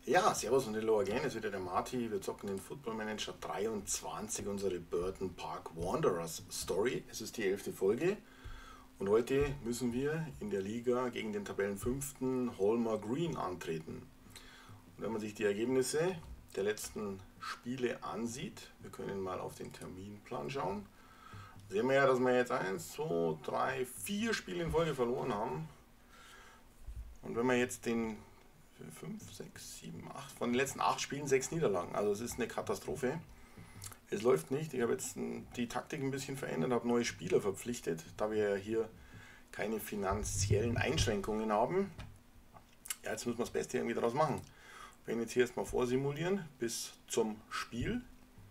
Ja, servus und hello again, ist wieder der Marty. Wir zocken den Football Manager 23, unsere Burton Park Wanderers Story. Es ist die 11. Folge und heute müssen wir in der Liga gegen den Tabellenfünften Holmer Green antreten. Und wenn man sich die Ergebnisse der letzten Spiele ansieht, wir können mal auf den Terminplan schauen, sehen wir ja, dass wir jetzt 1, 2, 3, 4 Spiele in Folge verloren haben. Und wenn wir jetzt den 5, 6, 7, 8, von den letzten 8 Spielen 6 Niederlagen. Also es ist eine Katastrophe. Es läuft nicht. Ich habe jetzt die Taktik ein bisschen verändert, habe neue Spieler verpflichtet, da wir hier keine finanziellen Einschränkungen haben. Ja, jetzt müssen wir das Beste irgendwie daraus machen. Wir werden jetzt hier erstmal vorsimulieren bis zum Spiel.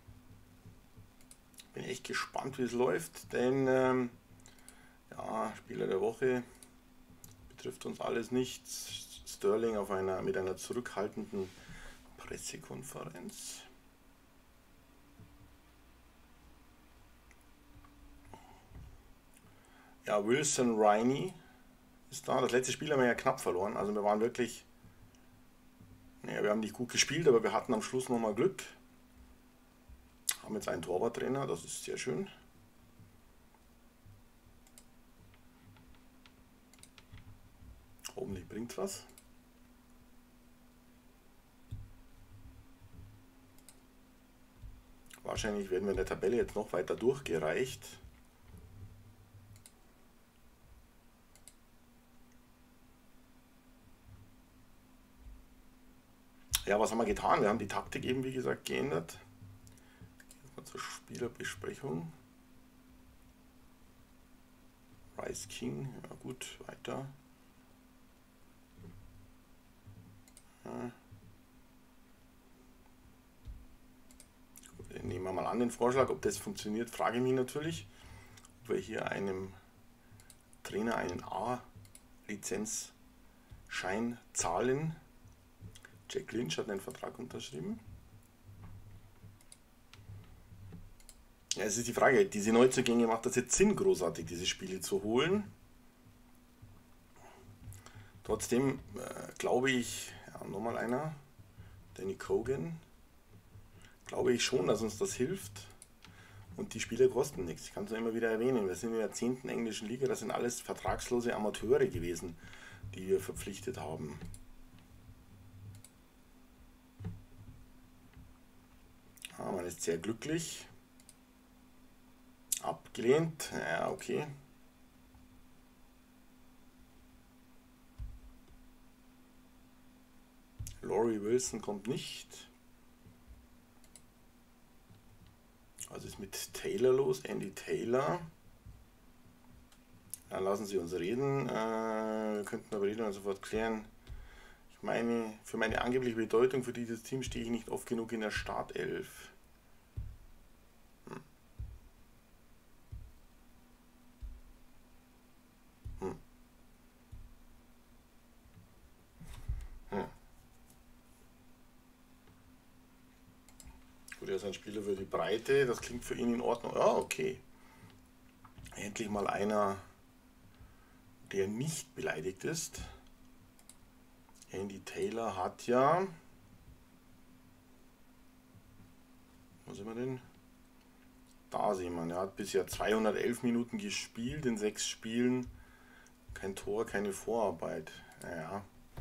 Bin echt gespannt, wie es läuft, denn ja, Spieler der Woche betrifft uns alles nichts. Sterling mit einer zurückhaltenden Pressekonferenz. Ja, Wilson Riney ist da. Das letzte Spiel haben wir ja knapp verloren. Also wir waren wirklich, naja, wir haben nicht gut gespielt, aber wir hatten am Schluss nochmal Glück. Haben jetzt einen Torwarttrainer, das ist sehr schön. Hoffentlich bringt was. Wahrscheinlich werden wir in der Tabelle jetzt noch weiter durchgereicht. Ja, was haben wir getan? Wir haben die Taktik eben, wie gesagt, geändert. Jetzt mal zur Spielerbesprechung. Rice King, ja gut, weiter. Ja. Nehmen wir mal an den Vorschlag, ob das funktioniert, frage ich mich natürlich, ob wir hier einem Trainer einen A-Lizenzschein zahlen. Jack Lynch hat einen Vertrag unterschrieben. Ja, es ist die Frage, diese Neuzugänge, macht das jetzt Sinn, großartig diese Spiele zu holen? Trotzdem glaube ich, ja, nochmal einer, Danny Cogan. Glaube ich schon, dass uns das hilft. Und die Spieler kosten nichts. Ich kann es immer wieder erwähnen. Wir sind in der 10. englischen Liga. Das sind alles vertragslose Amateure gewesen, die wir verpflichtet haben. Ja, man ist sehr glücklich. Abgelehnt. Ja, okay. Laurie Wilson kommt nicht. Was ist mit Taylor los? Andy Taylor. Dann lassen Sie uns reden. Wir könnten aber reden und sofort klären. Ich meine, für meine angebliche Bedeutung für dieses Team stehe ich nicht oft genug in der Startelf. Gut, er ist ein Spieler für die Breite. Das klingt für ihn in Ordnung. Ja, okay. Endlich mal einer, der nicht beleidigt ist. Andy Taylor hat ja, wo sind wir denn? Da sehen wir, er hat bisher 211 Minuten gespielt, in 6 Spielen. Kein Tor, keine Vorarbeit. Naja.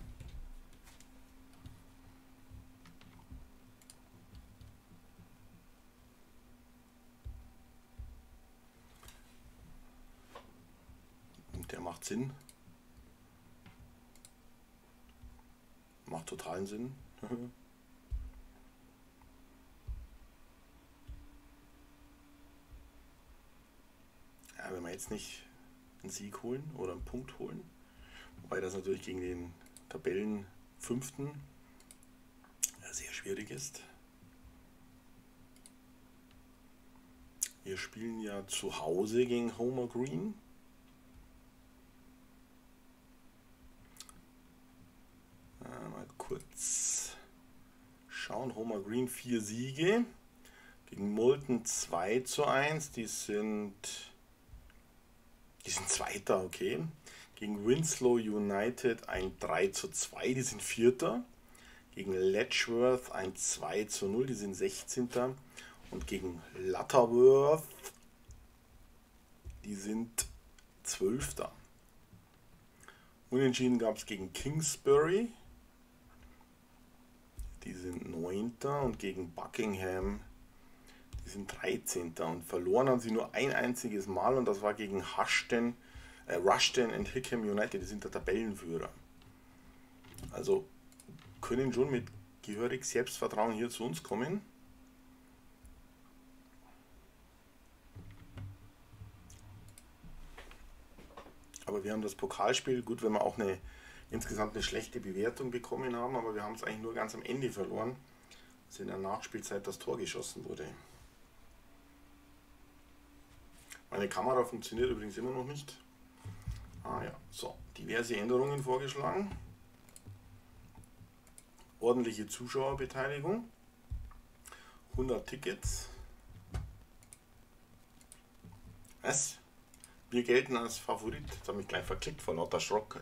Und der macht Sinn. Macht totalen Sinn. Ja, wenn wir jetzt nicht einen Sieg holen oder einen Punkt holen, wobei das natürlich gegen den Tabellenfünften sehr schwierig ist. Wir spielen ja zu Hause gegen Holmer Green. Mal kurz schauen. Holmer Green 4 Siege. Gegen Moulton 2:1. Die sind Zweiter, okay. Gegen Winslow United ein 3:2. Die sind Vierter. Gegen Letchworth ein 2:0, die sind 16. Und gegen Lutterworth, die sind 12. Unentschieden gab es gegen Kingsbury, die sind 9. Und gegen Buckingham, die sind 13. Und verloren haben sie nur ein einziges Mal und das war gegen Rushden und Hickam United, die sind der Tabellenführer. Also können schon mit gehörig Selbstvertrauen hier zu uns kommen. Aber wir haben das Pokalspiel, gut, wenn wir auch insgesamt eine schlechte Bewertung bekommen haben, aber wir haben es eigentlich nur ganz am Ende verloren, als in der Nachspielzeit das Tor geschossen wurde. Meine Kamera funktioniert übrigens immer noch nicht. Ah ja, so, diverse Änderungen vorgeschlagen. Ordentliche Zuschauerbeteiligung. 100 Tickets. Was? Wir gelten als Favorit. Jetzt habe ich gleich verklickt vor lauter Schock.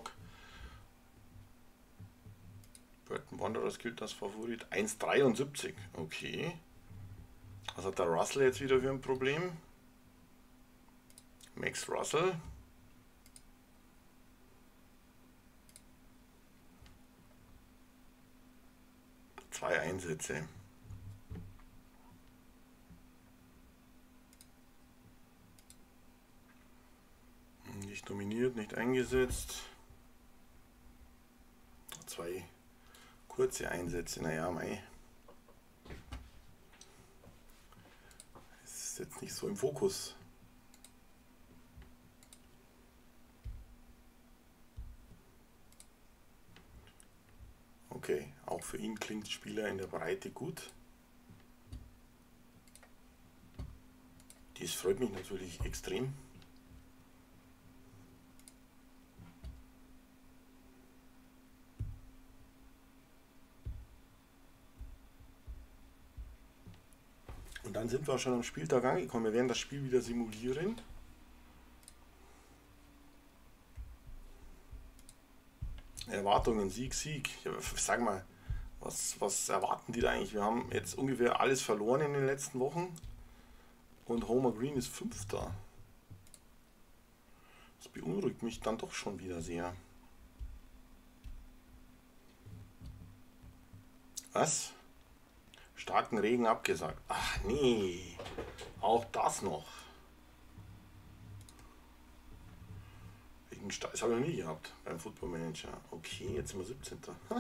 Burton Wanderers gilt als Favorit. 1,73. Okay. Was hat der Russell jetzt wieder für ein Problem? Max Russell. Zwei Einsätze. Nicht nominiert, nicht eingesetzt. 2 kurze Einsätze, naja, mei. Es ist jetzt nicht so im Fokus. Okay, auch für ihn klingt Spieler in der Breite gut. Dies freut mich natürlich extrem. Und dann sind wir schon am Spieltag angekommen. Wir werden das Spiel wieder simulieren. Erwartungen, Sieg, Sieg. Ja, sag mal, was erwarten die da eigentlich? Wir haben jetzt ungefähr alles verloren in den letzten Wochen. Und Homer Green ist 5. Das beunruhigt mich dann doch schon wieder sehr. Was? Starken Regen abgesagt. Ach nee, auch das noch. Das habe ich noch nie gehabt beim Football Manager. Okay, jetzt sind wir 17.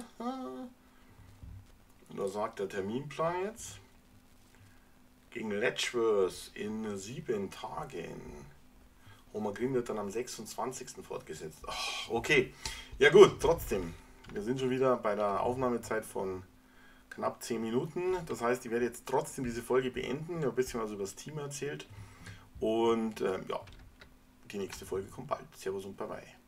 Und da sagt der Terminplan jetzt. Gegen Letchworth in 7 Tagen. Homer Green wird dann am 26. fortgesetzt. Ach, okay, ja gut, trotzdem. Wir sind schon wieder bei der Aufnahmezeit von knapp 10 Minuten. Das heißt, ich werde jetzt trotzdem diese Folge beenden. Ich habe ein bisschen was über das Team erzählt. Und ja, die nächste Folge kommt bald. Servus und bye bye.